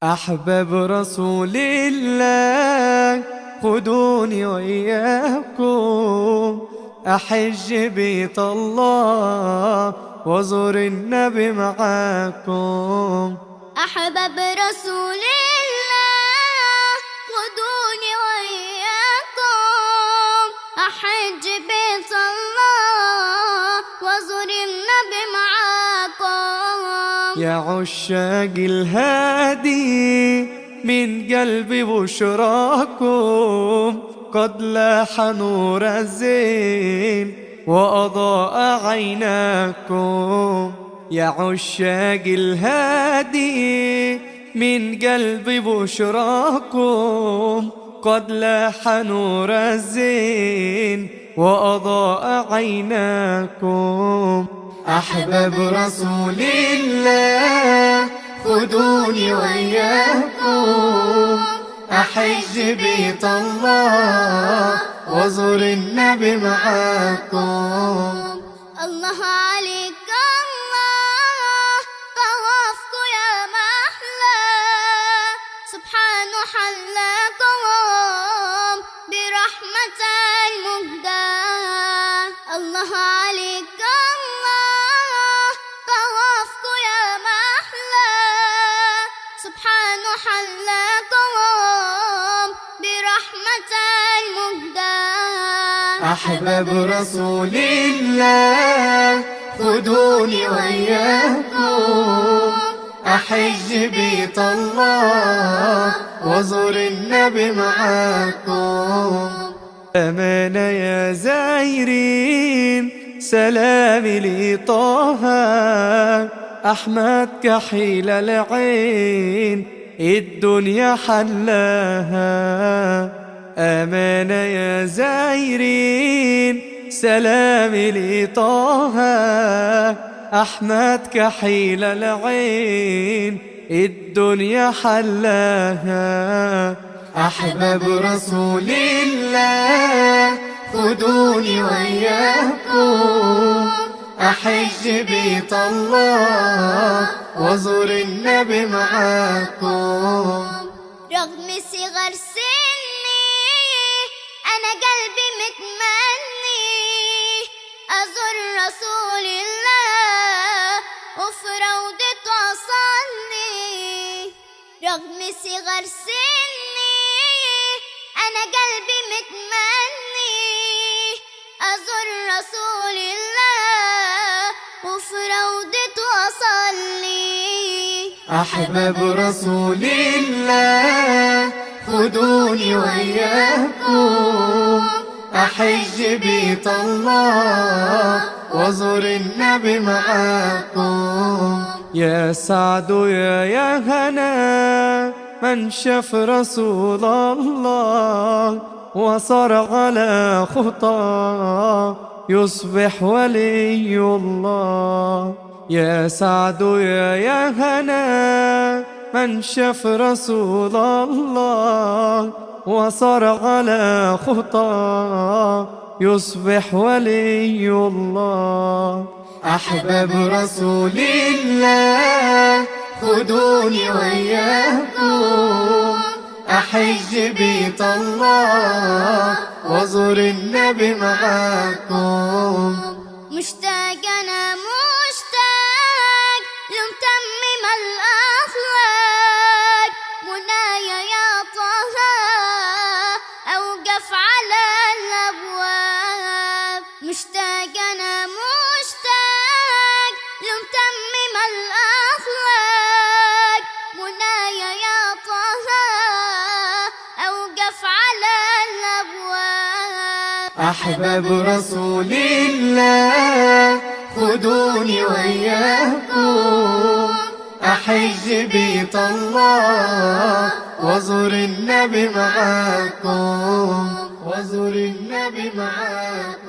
أحباب رسول الله خذوني وإياكم أحج بيت الله وزور النبي معاكم. أحباب رسول الله خذوني وإياكم أحج بيت الله وزور النبي معاكم. يا عشاق الهادي من قلبي بشراكم قد لاح نور الزين وأضاء عيناكم. يا عشاق الهادي من قلبي بشراكم قد لاح نور الزين وأضاء عيناكم. أحباب رسول الله خذوني وإياكم أحج بيت الله وزور النبي معاكم. الله عليك الله طوافك يا محلى سبحان حلاكم برحمة المهدى. الله عليك الله طوافك يا محلى سبحان حلاكم برحمة المهدى. أحباب رسول الله خذوني وإياكم أحج بيت الله وزور النبي معاكم. أمانة يا زايرين سلامي لطه أحمد كحيل العين الدنيا حلاها. أمانة يا زايرين سلامي لطه أحمد كحيل العين الدنيا حلاها. أحباب رسول الله خذوني وإياكم أحج بيت الله وزور النبي معاكم. رغم صغر سني أنا قلبي متمني أزور رسول الله وفي روضته أصلي. رغم صغر سني أنا قلبي متمني أزور رسول الله وفي روضته أصلي. أحباب رسول الله خذوني وإياكم أحج بيت الله وزور النبي معاكم. يا سعد يا هنا من شاف رسول الله وصار على خطاه يصبح ولي الله. يا سعد يا هنا من شاف رسول الله وصار على خطاه يصبح ولي الله. أحباب رسول الله خذوني وإياكم أحج بيت الله وزور النبي معاكم. مشتاق أنا مشتاق لمتمم الأخلاق منايا يا طه أوقف على الأبواب. مشتاق أنا مشتاق لمتمم الأخلاق منايا يا طه أوقف على الأبواب. أحباب رسول الله خذوني وإياكم أحج بيت الله وزور النبي معاكم وزور النبي معاكم.